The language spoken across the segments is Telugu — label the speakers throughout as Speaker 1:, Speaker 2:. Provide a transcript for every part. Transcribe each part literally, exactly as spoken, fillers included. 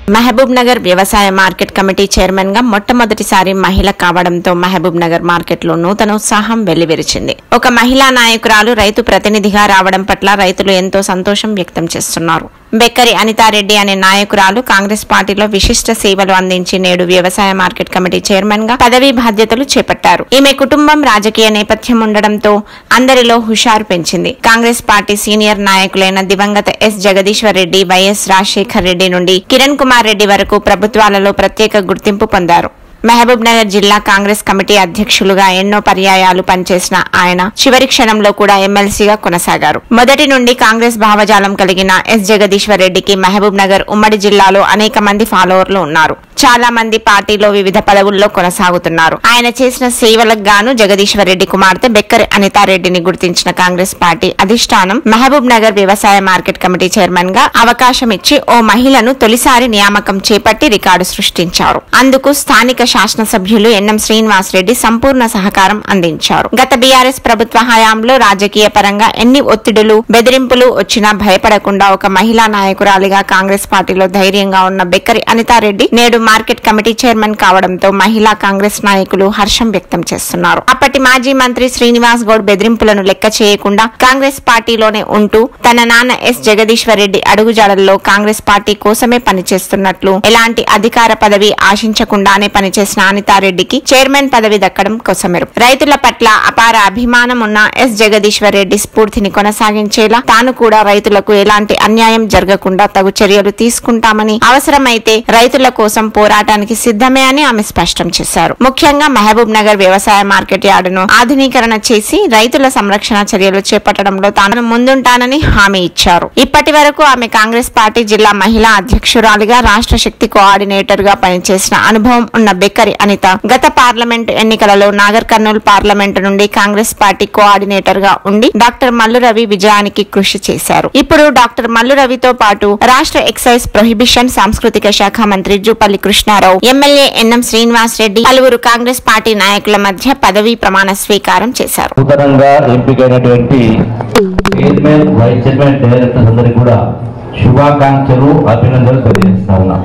Speaker 1: మహబూబ్ నగర్ వ్యవసాయ మార్కెట్ కమిటీ చైర్మన్ గా మొట్టమొదటిసారి మహిళ కావడంతో మహబూబ్ నగర్ మార్కెట్ లో నూతన ఉత్సాహం వెల్లివిరిచింది. ఒక మహిళా నాయకురాలు రైతు ప్రతినిధిగా రావడం పట్ల రైతులు ఎంతో సంతోషం వ్యక్తం చేస్తున్నారు. బెక్కరి అనితారెడ్డి అనే నాయకురాలు కాంగ్రెస్ పార్టీలో విశిష్ట సేవలు అందించి నేడు వ్యవసాయ మార్కెట్ కమిటీ చైర్మన్ గా పదవీ బాధ్యతలు చేపట్టారు. ఈమె కుటుంబం రాజకీయ నేపథ్యం ఉండడంతో అందరిలో హుషారు పెంచింది. కాంగ్రెస్ పార్టీ సీనియర్ నాయకులైన దివంగత ఎస్ జగదీశ్వర్ రెడ్డి, వైఎస్ రాజశేఖర్ రెడ్డి నుండి కిరణ్ కుమార్ రెడ్డి వరకు ప్రభుత్వాలలో ప్రత్యేక గుర్తింపు పొందారు. మహబూబ్ నగర్ జిల్లా కాంగ్రెస్ కమిటీ అధ్యక్షులుగా ఎన్నో పర్యాయాలు పనిచేసిన ఆయన చివరి క్షణంలో కూడా ఎమ్మెల్సీగా కొనసాగారు. మొదటి నుండి కాంగ్రెస్ భావజాలం కలిగిన ఎస్ జగదీశ్వర్ రెడ్డికి మహబూబ్ నగర్ ఉమ్మడి జిల్లాలో అనేక మంది ఫాలోవర్లు ఉన్నారు. చాలా మంది పార్టీలో వివిధ పదవుల్లో కొనసాగుతున్నారు. ఆయన చేసిన సేవలకు గాను జగదీశ్వర్ రెడ్డి కుమార్తె బెక్కరి అనితారెడ్డిని గుర్తించిన కాంగ్రెస్ పార్టీ అధిష్టానం మహబూబ్ నగర్ వ్యవసాయ మార్కెట్ కమిటీ చైర్మన్ గా అవకాశం ఇచ్చి ఓ మహిళను తొలిసారి నియామకం చేపట్టి రికార్డు సృష్టించారు. అందుకు స్థానిక శాసనసభ్యులు ఎన్ఎం శ్రీనివాస్ రెడ్డి సంపూర్ణ సహకారం అందించారు. గత బీఆర్ఎస్ ప్రభుత్వ హయాంలో రాజకీయ పరంగా ఎన్ని ఒత్తిడులు, బెదిరింపులు వచ్చినా భయపడకుండా ఒక మహిళా నాయకురాలిగా కాంగ్రెస్ పార్టీలో ధైర్యంగా ఉన్న బెక్కరి అనితారెడ్డి నేడు మార్కెట్ కమిటీ చైర్మన్ కావడంతో మహిళా కాంగ్రెస్ నాయకులు హర్షం వ్యక్తం చేస్తున్నారు. అప్పటి మాజీ మంత్రి శ్రీనివాస్ గౌడ్ బెదిరింపులను లెక్క చేయకుండా కాంగ్రెస్ పార్టీలోనే ఉంటూ తన నాన్న ఎస్ జగదీశ్వర్ రెడ్డి అడుగుజాడల్లో కాంగ్రెస్ పార్టీ కోసమే పనిచేస్తున్నట్లు ఎలాంటి అధికార పదవి ఆశించకుండానే పనిచేసిన అనితారెడ్డికి చైర్మన్ పదవి దక్కడం కోసమెరు. రైతుల పట్ల అపార అభిమానం ఉన్న ఎస్ జగదీశ్వర్ రెడ్డి స్ఫూర్తిని కొనసాగించేలా తాను కూడా రైతులకు ఎలాంటి అన్యాయం జరగకుండా తగు చర్యలు తీసుకుంటామని, అవసరమైతే రైతుల కోసం పోరాటానికి సిద్ధమే అని ఆమె స్పష్టం చేశారు. ముఖ్యంగా మహబూబ్ నగర్ వ్యవసాయ మార్కెట్ యార్డును ఆధునీకరణ చేసి రైతుల సంరక్షణ చర్యలు చేపట్టడంలో తాను ముందుంటానని హామీ ఇచ్చారు. ఇప్పటి వరకు ఆమె కాంగ్రెస్ పార్టీ జిల్లా మహిళా అధ్యక్షురాలిగా, రాష్ట్ర శక్తి కోఆర్డినేటర్ గా పనిచేసిన అనుభవం ఉన్న బెక్కరి అనిత గత పార్లమెంటు ఎన్నికలలో నాగర్ కర్నూలు పార్లమెంటు నుండి కాంగ్రెస్ పార్టీ కోఆర్డినేటర్ గా ఉండి డాక్టర్ మల్లు రవి విజయానికి కృషి చేశారు. ఇప్పుడు డాక్టర్ మల్లు రవితో పాటు రాష్ట్ర ఎక్సైజ్ ప్రొహిబిషన్ సాంస్కృతిక శాఖ మంత్రి జూపల్లి కృష్ణారావు, ఎమ్మెల్యే ఎన్ఎం శ్రీనివాస్ రెడ్డి, పలువురు కాంగ్రెస్ పార్టీ నాయకుల మధ్య పదవీ ప్రమాణ స్వీకారం చేశారు.
Speaker 2: నూతనంగా ఎంపికైనటువంటి చైర్మన్, వైస్ చైర్మన్, డైరెక్టర్స్ అందరికీ కూడా శుభాకాంక్షలు, అభినందనలు తెలియజేస్తా ఉన్నాం.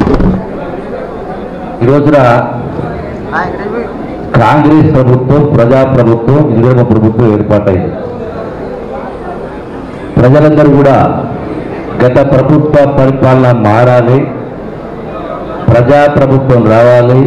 Speaker 2: ఈ రోజున కాంగ్రెస్ ప్రభుత్వం, ప్రజా ప్రభుత్వం, ఇందిరమ్మ ప్రభుత్వం ఏర్పాటైంది. ప్రజలందరూ కూడా గత ప్రభుత్వ పరిపాలన మారాలి, ప్రజా ప్రభుత్వం రావాలి,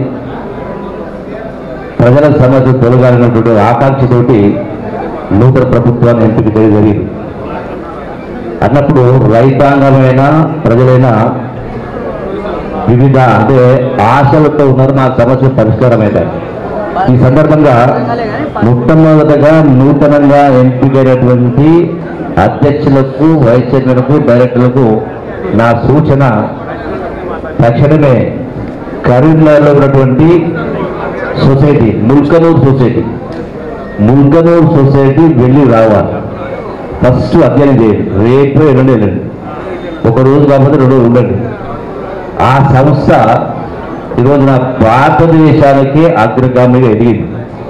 Speaker 2: ప్రజల సమస్యలు తొలగాలన్నటువంటి ఆకాంక్షతోటి నూతన ప్రభుత్వాన్ని ఎంపిక చేయడం జరిగింది. అన్నప్పుడు రైతాంగమైనా ప్రజలైనా వివిధ అంటే ఆశలతో ఉన్నారు, మా సమస్య పరిష్కారం అవుతాయి. ఈ సందర్భంగా మొట్టమొదటగా నూతనంగా ఎంపికైనటువంటి అధ్యక్షులకు, వైస్ చైర్మన్లకు, డైరెక్టర్లకు నా సూచన తక్షణమే కరీంనగర్లో ఉన్నటువంటి society, Mulkanur society Mulkanur society వెళ్ళి రావాలి. ఫస్ట్ అధ్యయనం చేయండి. రేపు ఎల్లుండి వెళ్ళండి, ఒక రోజు కాకపోతే రెండు రోజులు ఉండండి. ఆ సంస్థ ఈరోజు నా భారతదేశానికి అగ్రగామిగా ఎదిగింది.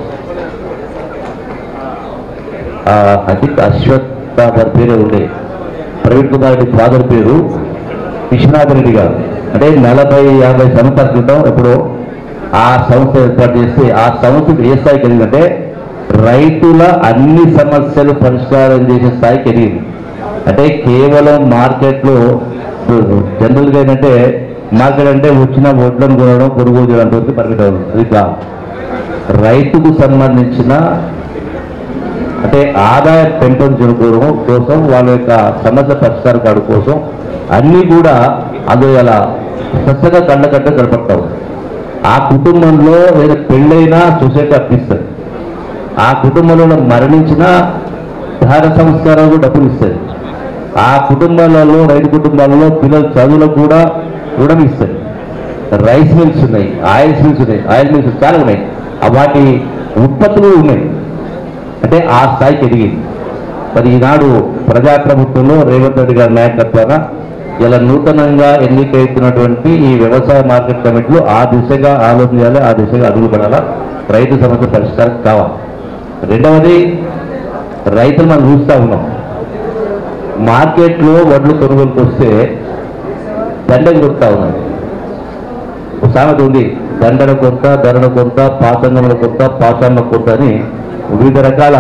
Speaker 2: అది అశ్వత్థామర్ పేరు ఉండే ప్రవీణ్ కుమార్ రెడ్డి ఫాదర్ పేరు విశ్వనాథ్ రెడ్డి గారు. అంటే నలభై యాభై సంవత్సరాల క్రితం ఎప్పుడో ఆ సంస్థ ఏర్పాటు చేస్తే ఆ సంస్థకు ఏ స్థాయికి ఎదిగిందంటే రైతుల అన్ని సమస్యలు పరిష్కారం చేసే స్థాయికి ఎదిగింది. అంటే కేవలం మార్కెట్లో జనరల్గా ఏంటంటే మార్కెట్ అంటే వచ్చిన వడ్లను కొనడం, కొనుగోలు చేయడం వరకు పరిమితం అవుతుంది. అది కాదు, రైతుకు సంబంధించిన అంటే ఆదాయ పెంపొందించుకోవడం కోసం, వాళ్ళ యొక్క సమస్య పరిష్కారం కావడం కోసం అన్నీ కూడా అందులో అలా స్వచ్ఛగా కళ్ళకట్ట గడపడతావు. ఆ కుటుంబంలో ఏదైనా పెళ్ళైనా సొసైటీ అప్పిస్తుంది, ఆ కుటుంబంలో మరణించిన దాన సంస్కారాలు డబ్బులు ఇస్తుంది, ఆ కుటుంబాలలో రైతు కుటుంబాలలో పిల్లల చదువులకు కూడా రుణం ఇస్తుంది. రైస్ మిల్స్ ఉన్నాయి, ఆయిల్ మిల్స్ ఉన్నాయి, ఆయిల్ మిల్స్ చాలా ఉన్నాయి, వాటి ఉత్పత్తులు ఉన్నాయి. అంటే ఆ స్థాయికి ఎదిగింది. మరి ఈనాడు ప్రజాప్రభుత్వంలో రేవంత్ రెడ్డి గారి నాయకత్వాన ఇలా నూతనంగా ఎన్నికైతున్నటువంటి ఈ వ్యవసాయ మార్కెట్ కమిటీలు ఆ దిశగా ఆలోచన చేయాలి, ఆ దిశగా అడుగు పడాలా, రైతు సమస్య పరిష్కారం కావాలి. రెండవది, రైతులు మనం చూస్తూ ఉన్నాం, మార్కెట్లో వడ్లు కొనుగోలుకు వస్తే దండలు కొడుతూ ఉన్నారు. సామెత ఉంది, దండన కొత్త, ధరణ కొత్త, పాతంగముల కొత్త, పాతాన్న కొత్త అని వివిధ రకాల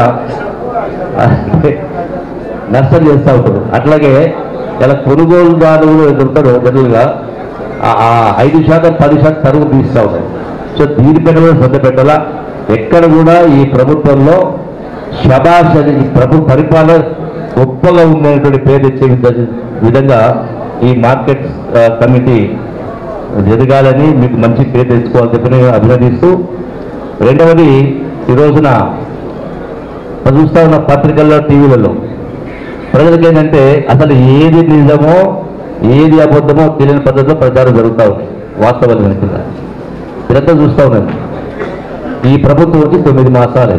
Speaker 2: నష్టం చేస్తూ ఉంటారు. అట్లాగే ఇలా కొనుగోలుదారులు ఎదురుతారు జనరల్గా ఆ ఐదు శాతం పది శాతం తరుగు తీస్తూ ఉంటారు. సో దీనిపైన కూడా శ్రద్ధ పెట్టాలా. ఎక్కడ కూడా ఈ ప్రభుత్వంలో శబాష్ అని ప్రభు పరిపాలన గొప్పగా ఉండేటువంటి పేరు తెచ్చే విధంగా ఈ మార్కెట్ కమిటీ ఎదగాలని, మీకు మంచి పేరు తెచ్చుకోవాలని చెప్పి అభినందిస్తూ, రెండవది ఈ రోజున చూస్తూ ఉన్న పత్రికల్లో, టీవీలలో ప్రజలకు ఏంటంటే అసలు ఏది నిజమో ఏది అబద్ధమో తెలియని పద్ధతిలో ప్రచారం జరుగుతూ ఉంది. వాస్తవాలు వెనుక ఇదంతా చూస్తూ ఉన్నాను. ఈ ప్రభుత్వం వచ్చి తొమ్మిది మాసాలు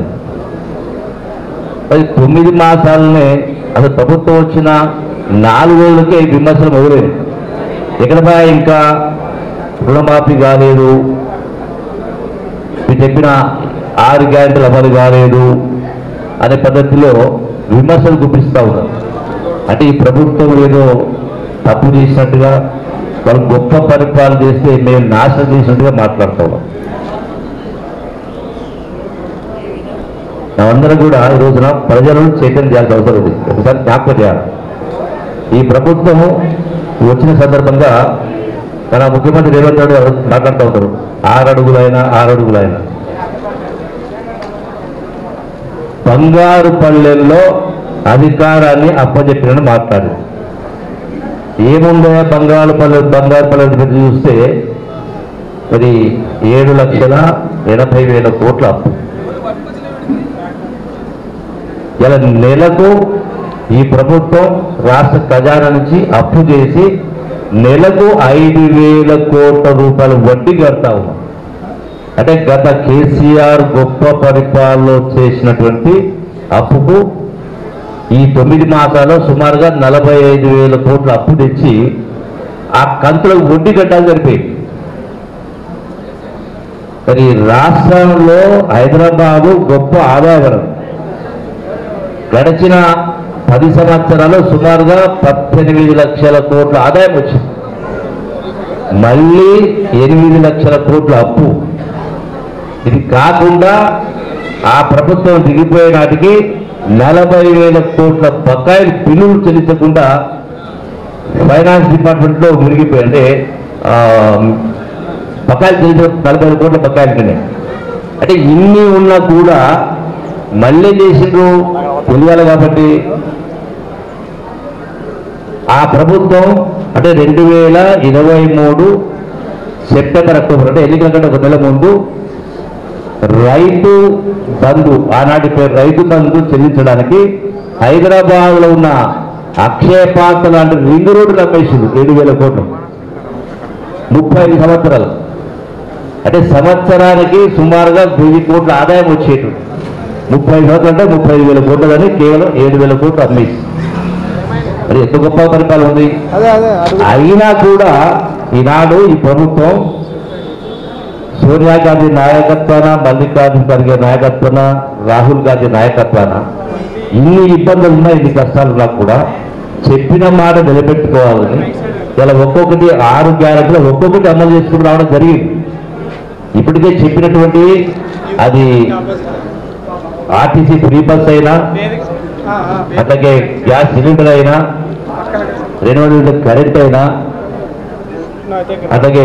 Speaker 2: అది తొమ్మిది మాసాలనే అసలు ప్రభుత్వం వచ్చిన నాలుగు రోజులకే విమర్శలు మొదలైనవి. ఎక్కడపై ఇంకా రుణమాఫీ కాలేదు, మీరు చెప్పిన ఆరు గ్యారెంటీలు అమలు కాలేదు అనే పద్ధతిలో విమర్శలు గుప్పిస్తూ ఉన్నారు. అంటే ఈ ప్రభుత్వం ఏదో తప్పు చేసినట్టుగా, వాళ్ళు గొప్ప పరిపాలన చేస్తే మేము నాశనం చేసినట్టుగా మాట్లాడుతూ ఉన్నాం. అందరం కూడా ఈ రోజున ప్రజలను చైతన్యం చేయాల్సిన అవసరం ఉంది. ఒకసారి జ్ఞాపకం చేయాలి. ఈ ప్రభుత్వం వచ్చిన సందర్భంగా మన ముఖ్యమంత్రి రేవంత్ రెడ్డి మాట్లాడుతూ ఉంటారు, ఆరు అడుగులైనా ఆరు అడుగులైనా బంగారు పల్లెల్లో అధికారాన్ని అప్పచెప్పినని మాట్లాడు. ఏముందో బంగారు పల్లె బంగారు పల్లె చూస్తే మరి ఏడు లక్షల ఎనభై వేల కోట్ల అప్పు. ఇలా నెలకు ఈ ప్రభుత్వం రాష్ట్ర ఖజానా నుంచి అప్పు చేసి నెలకు ఐదు వేల కోట్ల రూపాయలు వడ్డీ కడతా ఉన్నాం. అంటే గత కేసీఆర్ గొప్ప పరిపాలనలో చేసినటువంటి అప్పుకు ఈ తొమ్మిది మాసాల్లో సుమారుగా నలభై ఐదు వేల కోట్ల అప్పు తెచ్చి ఆ కంతులకు వడ్డీ కట్టాలి జరిపోయింది. మరి రాష్ట్రంలో హైదరాబాదు గొప్ప ఆదాయవరం. గడిచిన పది సంవత్సరాలు సుమారుగా పద్దెనిమిది లక్షల కోట్ల ఆదాయం వచ్చింది. మళ్ళీ ఎనిమిది లక్షల కోట్ల అప్పు. ఇది కాకుండా ఆ ప్రభుత్వం దిగిపోయే నాటికి నలభై వేల కోట్ల బకాయిలు బిల్లులు చెల్లించకుండా ఫైనాన్స్ డిపార్ట్మెంట్లో మునిగిపోయి, అంటే బకాయిలు చెల్లించ నలభై వేల కోట్ల బకాయిలు ఉన్నాయి. అంటే ఇన్ని ఉన్నా కూడా మళ్ళీ చేసిండ్రు తెలియాలి. కాబట్టి ఆ ప్రభుత్వం అంటే రెండు వేల ఇరవై మూడు సెప్టెంబర్ అక్టోబర్ అంటే ఎన్నికల కంటే ఒక నెల ముందు రైతు బంధు, ఆనాటి పేరు రైతు బంధు చెల్లించడానికి హైదరాబాద్లో ఉన్న అక్షయ పాత్ర లాంటి రింగ్ రోడ్డు నమ్మేసింది ఏడు వేల కోట్లు ముప్పై ఐదు సంవత్సరాలు. అంటే సంవత్సరానికి సుమారుగా వెయ్యి కోట్ల ఆదాయం వచ్చేటు. ముప్పై ఐదు సంవత్సరాలు అంటే ముప్పై ఐదు వేల కోట్లు కానీ కేవలం ఏడు వేల కోట్లు అమ్మేసి, మరి ఎంత గొప్ప పరిపాలన ఉంది. అయినా కూడా ఈనాడు ఈ ప్రభుత్వం సోనియా గాంధీ నాయకత్వాన, మల్లికార్జున ఖర్గే నాయకత్వాన, రాహుల్ గాంధీ నాయకత్వాన ఇన్ని ఇబ్బందులు ఉన్నా, ఇన్ని కష్టాలు ఉన్నా కూడా చెప్పిన మాట నిలబెట్టుకోవాలని ఇలా ఒక్కొక్కటి ఆరు గ్యారెంటీలు ఒక్కొక్కటి అమలు చేసుకుని రావడం జరిగింది. ఇప్పటికే చెప్పినటువంటి అది ఆర్టీసీ ఫ్రీ బస్ అయినా, అట్లాగే గ్యాస్ సిలిండర్ అయినా, రెండు వందల కరెంట్ అయినా, అట్లాగే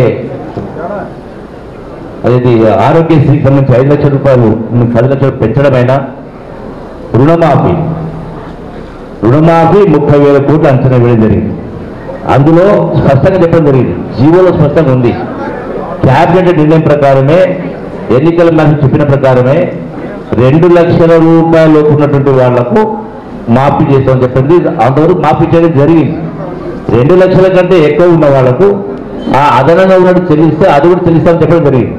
Speaker 2: అది ఆరోగ్యశ్రీకి సంబంధించి ఐదు లక్షల రూపాయలు పది లక్షలు పెంచడమైనా, రుణమాఫీ రుణమాఫీ ముప్పై వేల కోట్లు అంచనా వేయడం జరిగింది. అందులో స్పష్టంగా చెప్పడం జరిగింది, జీవోలో స్పష్టంగా ఉంది. క్యాబినెట్ నిర్ణయం ప్రకారమే, ఎన్నికల మేరకు చెప్పిన ప్రకారమే రెండు లక్షల రూపాయలు ఉన్నటువంటి వాళ్లకు మాఫీ చేస్తామని చెప్పింది. అంతవరకు మాఫీ చేయడం జరిగింది. రెండు లక్షల కంటే ఎక్కువ ఉన్న వాళ్లకు ఆ అదనంగా ఉన్నట్టు చెల్లిస్తే అది కూడా చెల్లిస్తామని చెప్పడం జరిగింది.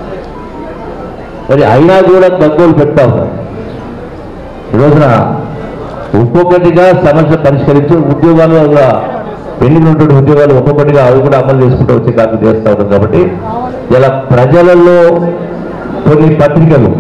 Speaker 2: మరి అయినా కూడా తక్కువలు పెడతా ఉన్నారు. ఈ రోజున ఒక్కొక్కటిగా సమస్య పరిష్కరించి ఉద్యోగాలు కూడా పెండింగ్ ఉన్నటువంటి ఉద్యోగాలు ఒక్కొక్కటిగా అవి కూడా అమలు చేసుకుంటూ వచ్చే కార్యక్రమం చేస్తూ ఉంటారు. కాబట్టి ఇలా ప్రజలలో కొన్ని పత్రికలు,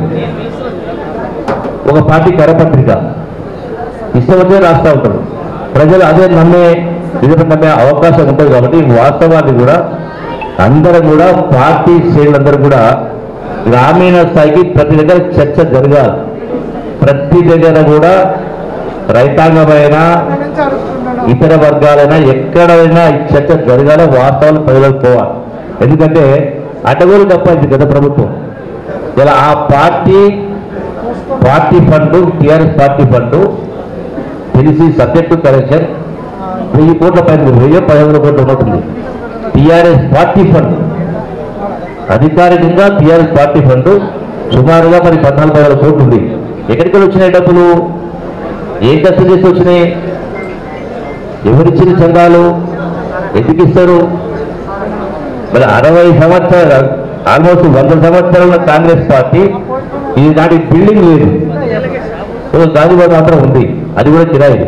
Speaker 2: ఒక పార్టీ కరపత్రిక ఇష్టం వచ్చే రాస్తూ ఉంటారు. ప్రజలు అదే నమ్మే నిజంగా నమ్మే అవకాశం ఉంటుంది. కాబట్టి వాస్తవాన్ని కూడా అందరూ కూడా పార్టీ శ్రేణులందరూ కూడా గ్రామీణ స్థాయికి ప్రతి దగ్గర చర్చ జరగాలి. ప్రతి దగ్గర కూడా రైతాంగమైన ఇతర వర్గాలైనా ఎక్కడైనా ఈ చర్చ జరగాలి, వాస్తవాలు ప్రజలకు పోవాలి. ఎందుకంటే అడ్డగోలు తప్పైంది గత ప్రభుత్వం. ఇలా ఆ party party fund TRS party fund తెలిసి సబ్జెక్టు కరెక్షన్ వెయ్యి కోట్ల పైన వెయ్యి పదిహేను కోట్ల ఉంటుంది. టీఆర్ఎస్ పార్టీ ఫండ్ అధికారికంగా టీఆర్ఎస్ పార్టీ ఫండ్ సుమారుగా మరి పద్నాలుగు వేల కోట్లు ఉంది. ఎక్కడికి వచ్చినాయి డబ్బులు? ఏం ఖర్చు చేసి వచ్చినాయి? ఎవరిచ్చిన చందాలు? ఎందుకు ఇస్తారు? మరి అరవై సంవత్సరాలు ఆల్మోస్ట్ వంద సంవత్సరాల కాంగ్రెస్ పార్టీ ఈనాటి బిల్డింగ్ లేదు, గాంధీబాబు మాత్రం ఉంది, అది కూడా కిరాయి.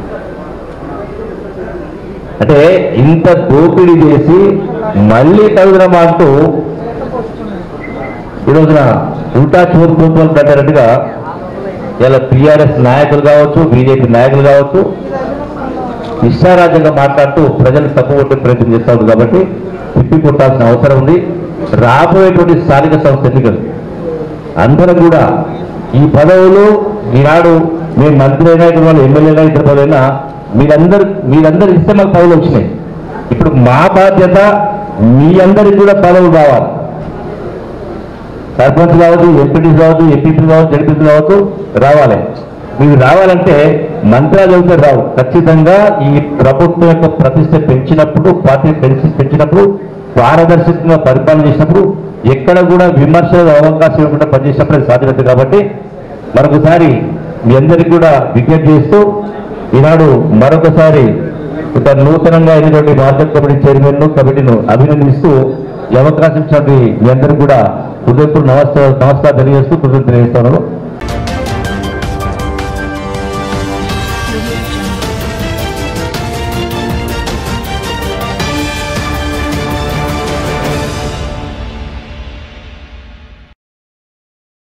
Speaker 2: అంటే ఇంత దోపిడీ చేసి మళ్ళీ తగుదనం అంటూ ఈరోజున ఉల్టా చోరు ప్రభుత్వాలు పెట్టినట్టుగా ఇలా టీఆర్ఎస్ నాయకులు కావచ్చు, బీజేపీ నాయకులు కావచ్చు ఇష్టారాజ్యంగా మాట్లాడుతూ ప్రజలు తప్పుకొట్టే ప్రయత్నం చేస్తారు. కాబట్టి తిప్పి కొట్టాల్సిన అవసరం ఉంది. రాబోయేటువంటి స్థానిక సంస్థ ఎన్నికలు అందరం కూడా ఈ పదవులు ఈనాడు మేము మంత్రి అయినా ఇక్కడ వాళ్ళు ఎమ్మెల్యేనా ఇతర పదవులైనా మీరందరూ మీరందరూ ఇస్తే మాకు పదవులు వచ్చినాయి. ఇప్పుడు మా బాధ్యత మీ అందరికి కూడా పదవులు కావాలి. సర్పంచ్ కావచ్చు, ఎంపీటీ కావచ్చు, ఎంపీపీ కావచ్చు, జడ్పీపీ కావచ్చు, రావాలి. మీరు రావాలంటే మంత్రాలు అయితే రావు. ఖచ్చితంగా ఈ ప్రభుత్వం యొక్క ప్రతిష్ట పెంచినప్పుడు, పార్టీ పెంచి పెంచినప్పుడు, పారదర్శకంగా పరిపాలన చేసినప్పుడు, ఎక్కడ కూడా విమర్శలు అవకాశం ఇవ్వకుండా పనిచేసినప్పుడు సాధ్యత. కాబట్టి మరొకసారి మీ అందరికీ కూడా విజ్ఞప్తి చేస్తూ ఈనాడు మరొకసారి ఒక నూతనంగా అయినటువంటి మార్కెట్ కమిటీ చైర్మన్ కమిటీను అభినందిస్తూ ఈ అవకాశం ఇచ్చినటువంటి మీ అందరికీ కూడా హృదయపూర్వక నమస్కారం నమస్కారం తెలియజేస్తూ కృతజ్ఞతలు తెలియజేస్తున్నాను.